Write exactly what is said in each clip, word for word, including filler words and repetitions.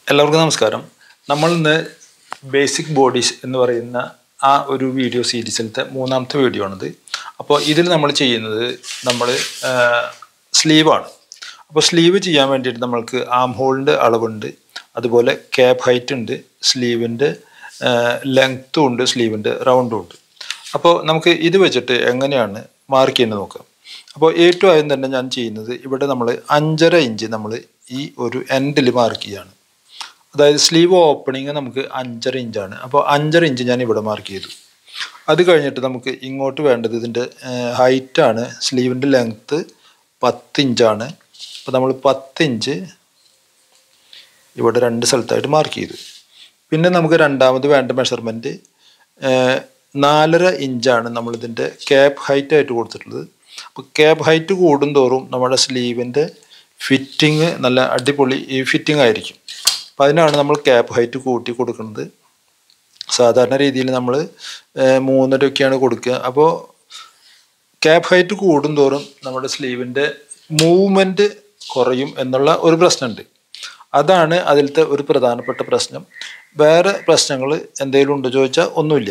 എല്ലാവർക്കും നമസ്കാരം. നമ്മൾ ഇന്ന് ബേസിക് ബോഡീസ് എന്ന് പറയുന്ന ആ ഒരു വീഡിയോ സീരീസിലത്തെ മൂന്നാമത്തെ വീഡിയോ ആണിത്. അപ്പോൾ ഇതിൽ നമ്മൾ ചെയ്യുന്നത് നമ്മൾ സ്ലീവാണ്. അപ്പോൾ സ്ലീവ് ചെയ്യാൻ വേണ്ടിയിട്ട് നമ്മൾക്ക് ആം ഹോളിൻ്റെ അളവുണ്ട്, അതുപോലെ ക്യാപ്പ് ഹൈറ്റ് ഉണ്ട്, സ്ലീവിൻ്റെ ലെങ്ത്തും ഉണ്ട്, സ്ലീവിൻ്റെ റൗണ്ടും ഉണ്ട്. അപ്പോൾ നമുക്ക് ഇത് വെച്ചിട്ട് എങ്ങനെയാണ് മാർക്ക് ചെയ്യുന്നത് നോക്കാം. അപ്പോൾ ഏറ്റവും ആദ്യം തന്നെ ഞാൻ ചെയ്യുന്നത് ഇവിടെ നമ്മൾ അഞ്ചര ഇഞ്ച് നമ്മൾ ഈ ഒരു എൻഡിൽ മാർക്ക് ചെയ്യുകയാണ്. അതായത് സ്ലീവ് ഓപ്പണിങ് നമുക്ക് അഞ്ചര ഇഞ്ചാണ്. അപ്പോൾ അഞ്ചര ഇഞ്ച് ഞാൻ ഇവിടെ മാർക്ക് ചെയ്തു. അത് കഴിഞ്ഞിട്ട് നമുക്ക് ഇങ്ങോട്ട് വേണ്ടത് ഇതിൻ്റെ ഹൈറ്റാണ്. സ്ലീവിൻ്റെ ലെങ്ത്ത് പത്ത് ഇഞ്ചാണ്. അപ്പോൾ നമ്മൾ പത്ത് ഇഞ്ച് ഇവിടെ രണ്ട് സ്ഥലത്തായിട്ട് മാർക്ക് ചെയ്തു. പിന്നെ നമുക്ക് രണ്ടാമത് വേണ്ട മെഷർമെൻറ്റ് നാലര ഇഞ്ചാണ് നമ്മളിതിൻ്റെ ക്യാപ്പ് ഹൈറ്റായിട്ട് കൊടുത്തിട്ടുള്ളത്. അപ്പോൾ ക്യാപ്പ് ഹൈറ്റ് കൂടുന്തോറും നമ്മുടെ സ്ലീവിൻ്റെ ഫിറ്റിങ് നല്ല അടിപൊളി ഈ ഫിറ്റിംഗ് ആയിരിക്കും. അപ്പം അതിനാണ് നമ്മൾ ക്യാപ്പ് ഹൈറ്റ് കൂട്ടി കൊടുക്കുന്നത്. സാധാരണ രീതിയിൽ നമ്മൾ മൂന്നരയൊക്കെയാണ് കൊടുക്കുക. അപ്പോൾ ക്യാപ്പ് ഹൈറ്റ് കൂടുന്തോറും നമ്മുടെ സ്ലീവിൻ്റെ മൂവ്മെൻറ്റ് കുറയും എന്നുള്ള ഒരു പ്രശ്നമുണ്ട്. അതാണ് അതിലത്തെ ഒരു പ്രധാനപ്പെട്ട പ്രശ്നം. വേറെ പ്രശ്നങ്ങൾ എന്തെങ്കിലും ഉണ്ടോ ചോദിച്ചാൽ ഒന്നുമില്ല.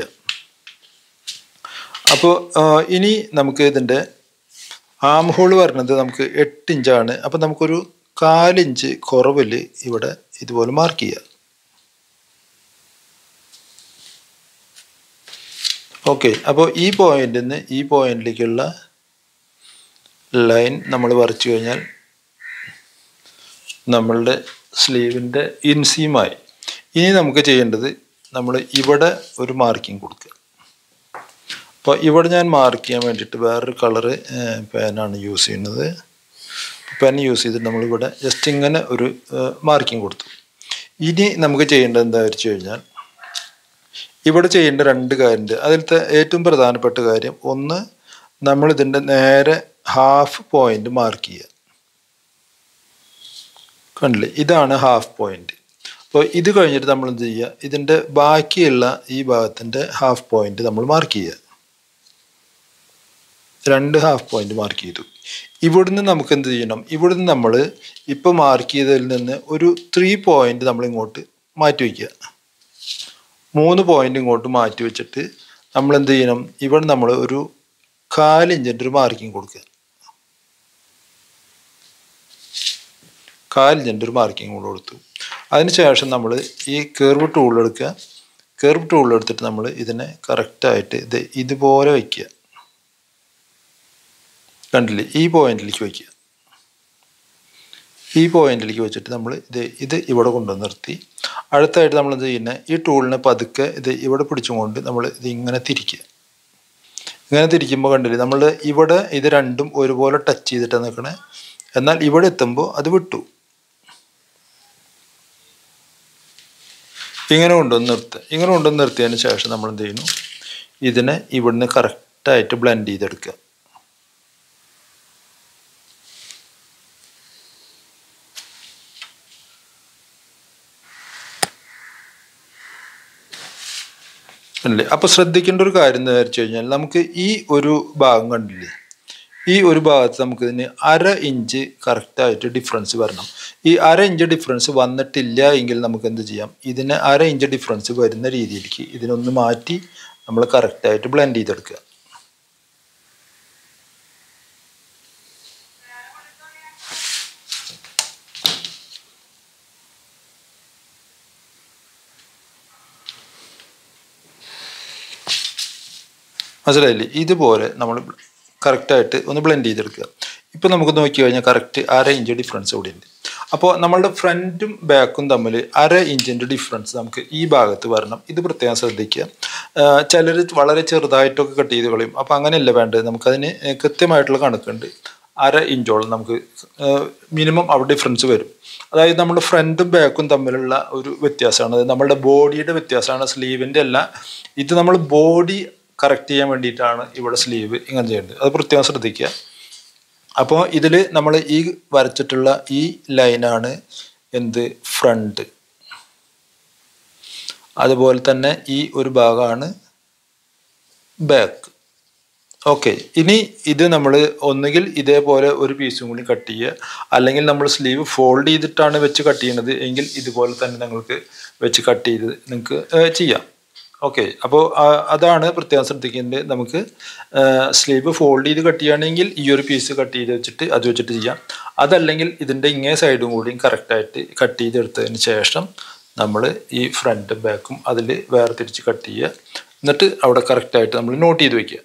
അപ്പോൾ ഇനി നമുക്ക് ഇതിൻ്റെ ആം ഹോൾ വരുന്നത് നമുക്ക് എട്ട് ഇഞ്ചാണ്. അപ്പം നമുക്കൊരു കാലിഞ്ച് കുറവിൽ ഇവിടെ ഇതുപോലെ മാർക്ക് ചെയ്യുക. ഓക്കെ, അപ്പോൾ ഈ പോയിന്റിൽ നിന്ന് ഈ പോയിന്റിലേക്കുള്ള ലൈൻ നമ്മൾ വരച്ചു കഴിഞ്ഞാൽ നമ്മളുടെ സ്ലീവിൻ്റെ ഇൻസീമായി. ഇനി നമുക്ക് ചെയ്യേണ്ടത് നമ്മൾ ഇവിടെ ഒരു മാർക്കിങ് കൊടുക്കുക. അപ്പോൾ ഇവിടെ ഞാൻ മാർക്ക് ചെയ്യാൻ വേണ്ടിയിട്ട് വേറൊരു കളറ് പേനാണ് യൂസ് ചെയ്യുന്നത്. പെൻ യൂസ് ചെയ്തിട്ട് നമ്മളിവിടെ ജസ്റ്റ് ഇങ്ങനെ ഒരു മാർക്കിങ് കൊടുത്തു. ഇനി നമുക്ക് ചെയ്യേണ്ടത് എന്താ വെച്ച് കഴിഞ്ഞാൽ ഇവിടെ ചെയ്യേണ്ട രണ്ട് കാര്യമുണ്ട്. അതിലത്തെ ഏറ്റവും പ്രധാനപ്പെട്ട കാര്യം ഒന്ന്, നമ്മളിതിൻ്റെ നേരെ ഹാഫ് പോയിന്റ് മാർക്ക് ചെയ്യുക. കണ്ടില്ലേ, ഇതാണ് ഹാഫ് പോയിന്റ്. അപ്പോൾ ഇത് കഴിഞ്ഞിട്ട് നമ്മൾ എന്ത് ചെയ്യുക, ഇതിൻ്റെ ബാക്കിയുള്ള ഈ ഭാഗത്തിൻ്റെ ഹാഫ് പോയിന്റ് നമ്മൾ മാർക്ക് ചെയ്യുക. രണ്ട് ഹാഫ് പോയിന്റ് മാർക്ക് ചെയ്തു. ഇവിടുന്ന് നമുക്ക് എന്ത് ചെയ്യണം, ഇവിടുന്ന് നമ്മൾ ഇപ്പോൾ മാർക്ക് ചെയ്തതിൽ നിന്ന് ഒരു ത്രീ പോയിന്റ് നമ്മൾ ഇങ്ങോട്ട് മാറ്റി വയ്ക്കുക. മൂന്ന് പോയിന്റ് ഇങ്ങോട്ട് മാറ്റി വെച്ചിട്ട് നമ്മൾ എന്ത് ചെയ്യണം, ഇവിടെ നമ്മൾ ഒരു കാലിഞ്ചിൻ്റെ ഒരു മാർക്കിങ് കൊടുക്കുക. കാലിഞ്ചിൻ്റെ ഒരു മാർക്കിങ് കൂടെ കൊടുത്തു. അതിനുശേഷം നമ്മൾ ഈ കർവ് ടൂൾ എടുക്കുക. കർവ് ടൂൾ എടുത്തിട്ട് നമ്മൾ ഇതിനെ കറക്റ്റായിട്ട് ഇത് ഇതുപോലെ വയ്ക്കുക. കണ്ടില്ലേ, ഈ പോയിന്റിലേക്ക് വയ്ക്കുക. ഈ പോയിന്റിലേക്ക് വെച്ചിട്ട് നമ്മൾ ഇത് ഇത് ഇവിടെ കൊണ്ടുവന്ന് നിർത്തി. അടുത്തായിട്ട് നമ്മൾ എന്ത് ചെയ്യുന്നത്, ഈ ടൂളിനെ പതുക്കെ ഇത് ഇവിടെ പിടിച്ചുകൊണ്ട് നമ്മൾ ഇത് ഇങ്ങനെ തിരിക്കുക. ഇങ്ങനെ തിരിക്കുമ്പോൾ കണ്ടില്ലേ, നമ്മൾ ഇവിടെ ഇത് രണ്ടും ഒരുപോലെ ടച്ച് ചെയ്തിട്ടാണ് നിൽക്കണേ. എന്നാൽ ഇവിടെ എത്തുമ്പോൾ അത് വിട്ടു. ഇങ്ങനെ കൊണ്ടുവന്ന് നിർത്തുക. ഇങ്ങനെ കൊണ്ടുവന്ന് നിർത്തിയതിന് ശേഷം നമ്മൾ എന്ത് ചെയ്യുന്നു, ഇതിനെ ഇവിടുന്ന് കറക്റ്റായിട്ട് ബ്ലെൻഡ് ചെയ്തെടുക്കുക. അല്ലേ, അപ്പോൾ ശ്രദ്ധിക്കേണ്ട ഒരു കാര്യം എന്താ വെച്ച് കഴിഞ്ഞാൽ നമുക്ക് ഈ ഒരു ഭാഗം കണ്ടില്ലേ, ഈ ഒരു ഭാഗത്ത് നമുക്ക് ഇതിന് അര ഇഞ്ച് കറക്റ്റായിട്ട് ഡിഫറൻസ് വരണം. ഈ അര ഇഞ്ച് ഡിഫറൻസ് വന്നിട്ടില്ല എങ്കിൽ നമുക്ക് എന്ത് ചെയ്യാം, ഇതിന് അര ഇഞ്ച് ഡിഫറൻസ് വരുന്ന രീതിയിലേക്ക് ഇതിനൊന്ന് മാറ്റി നമ്മൾ കറക്റ്റായിട്ട് ബ്ലെൻഡ് ചെയ്തെടുക്കുക. മനസ്സിലായില്ലേ, ഇതുപോലെ നമ്മൾ കറക്റ്റായിട്ട് ഒന്ന് ബ്ലെൻഡ് ചെയ്തെടുക്കുക. ഇപ്പോൾ നമുക്ക് നോക്കി കഴിഞ്ഞാൽ കറക്റ്റ് അര ഇഞ്ച് ഡിഫറൻസ് കൂടി ഉണ്ട്. അപ്പോൾ നമ്മളുടെ ഫ്രണ്ടും ബാക്കും തമ്മിൽ അര ഇഞ്ചിൻ്റെ ഡിഫറൻസ് നമുക്ക് ഈ ഭാഗത്ത് വരണം. ഇത് പ്രത്യേകം ശ്രദ്ധിക്കുക. ചിലർ വളരെ ചെറുതായിട്ടൊക്കെ കട്ട് ചെയ്ത് കളയും. അപ്പോൾ അങ്ങനെയല്ല വേണ്ടത്. നമുക്കതിന് കൃത്യമായിട്ടുള്ള കണക്കുണ്ട്. അര ഇഞ്ചോളം നമുക്ക് മിനിമം അവിടെ ഡിഫറൻസ് വരും. അതായത് നമ്മുടെ ഫ്രണ്ടും ബാക്കും തമ്മിലുള്ള ഒരു വ്യത്യാസമാണ്. അത് നമ്മളുടെ ബോഡിയുടെ വ്യത്യാസമാണ്, സ്ലീവിൻ്റെ അല്ല. ഇത് നമ്മൾ ബോഡി കറക്റ്റ് ചെയ്യാൻ വേണ്ടിയിട്ടാണ് ഇവിടെ സ്ലീവ് ഇങ്ങനെ ചെയ്യേണ്ടത്. അത് പ്രത്യേകം ശ്രദ്ധിക്കുക. അപ്പോൾ ഇതിൽ നമ്മൾ ഈ വരച്ചിട്ടുള്ള ഈ ലൈനാണ് എന്ത്, ഫ്രണ്ട്. അതുപോലെ തന്നെ ഈ ഒരു ഭാഗമാണ് ബാക്ക്. ഓക്കെ, ഇനി ഇത് നമ്മൾ ഒന്നുകിൽ ഇതേപോലെ ഒരു പീസും കൂടി കട്ട് ചെയ്യുക, അല്ലെങ്കിൽ നമ്മൾ സ്ലീവ് ഫോൾഡ് ചെയ്തിട്ടാണ് വെച്ച് കട്ട് ചെയ്യുന്നത് എങ്കിൽ ഇതുപോലെ തന്നെ നിങ്ങൾക്ക് വെച്ച് കട്ട് ചെയ്ത് നിങ്ങൾക്ക് ചെയ്യാം. ഓക്കെ, അപ്പോൾ അതാണ് പ്രത്യേകം ശ്രദ്ധിക്കേണ്ടത്. നമുക്ക് സ്ലീവ് ഫോൾഡ് ചെയ്ത് കട്ട് ചെയ്യുകയാണെങ്കിൽ ഈ ഒരു പീസ് കട്ട് ചെയ്ത് വെച്ചിട്ട് അത് വെച്ചിട്ട് ചെയ്യാം. അതല്ലെങ്കിൽ ഇതിൻ്റെ ഇങ്ങേ സൈഡും കൂടിയും കറക്റ്റായിട്ട് കട്ട് ചെയ്തെടുത്തതിന് ശേഷം നമ്മൾ ഈ ഫ്രണ്ടും ബാക്കും അതിൽ വേർതിരിച്ച് കട്ട് ചെയ്യുക. എന്നിട്ട് അവിടെ കറക്റ്റായിട്ട് നമ്മൾ നോട്ട് ചെയ്ത് വയ്ക്കുക.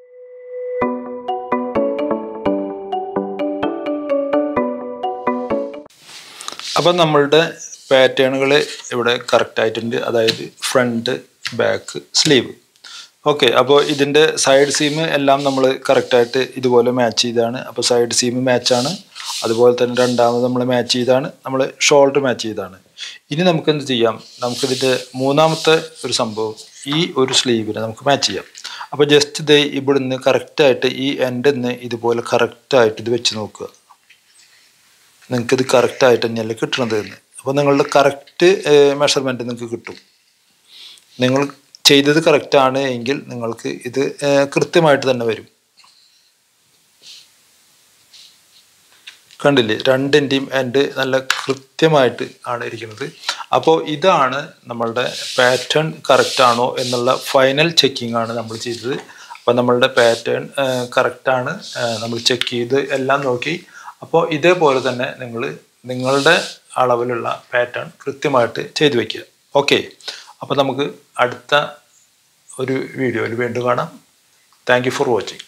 അപ്പം നമ്മളുടെ പാറ്റേണുകൾ ഇവിടെ കറക്റ്റായിട്ടുണ്ട്, അതായത് ഫ്രണ്ട്, ബാക്ക്, സ്ലീവ്. ഓക്കെ, അപ്പോൾ ഇതിൻ്റെ സൈഡ് സീം എല്ലാം നമ്മൾ കറക്റ്റായിട്ട് ഇതുപോലെ മാച്ച് ചെയ്താണ്. അപ്പോൾ സൈഡ് സീം മാച്ചാണ്. അതുപോലെ തന്നെ രണ്ടാമത് നമ്മൾ മാച്ച് ചെയ്താണ്, നമ്മൾ ഷോൾഡർ മാച്ച് ചെയ്താണ്. ഇനി നമുക്ക് എന്ത് ചെയ്യാം, നമുക്കിതിൻ്റെ മൂന്നാമത്തെ ഒരു സംഭവം ഈ ഒരു സ്ലീവിനെ നമുക്ക് മാച്ച് ചെയ്യാം. അപ്പോൾ ജസ്റ്റ് ഇത് ഇവിടുന്ന് കറക്റ്റായിട്ട് ഈ എൻഡിൽ നിന്ന് ഇതുപോലെ കറക്റ്റായിട്ട് ഇത് വെച്ച് നോക്കുക. നിങ്ങൾക്കിത് കറക്റ്റായിട്ട് തന്നെയല്ലേ കിട്ടണത് എന്ന്. അപ്പോൾ നിങ്ങളുടെ കറക്റ്റ് മെഷർമെൻറ്റ് നിങ്ങൾക്ക് കിട്ടും. നിങ്ങൾ ചെയ്തത് കറക്റ്റാണ് എങ്കിൽ നിങ്ങൾക്ക് ഇത് കൃത്യമായിട്ട് തന്നെ വരും. കണ്ടില്ലേ, രണ്ടിൻ്റെയും എൻഡ് നല്ല കൃത്യമായിട്ട് ആണ് ഇരിക്കുന്നത്. അപ്പോൾ ഇതാണ് നമ്മളുടെ പാറ്റേൺ കറക്റ്റാണോ എന്നുള്ള ഫൈനൽ ചെക്കിംഗ് ആണ് നമ്മൾ ചെയ്തത്. അപ്പോൾ നമ്മളുടെ പാറ്റേൺ കറക്റ്റാണ് നമ്മൾ ചെക്ക് ചെയ്ത് എല്ലാം നോക്കി. അപ്പോൾ ഇതേപോലെ തന്നെ നിങ്ങൾ നിങ്ങളുടെ അളവിലുള്ള പാറ്റേൺ കൃത്യമായിട്ട് ചെയ്തു വയ്ക്കുക. ഓക്കെ, അപ്പോൾ നമുക്ക് അടുത്ത ഒരു വീഡിയോയിൽ വീണ്ടും കാണാം. Thank you for watching.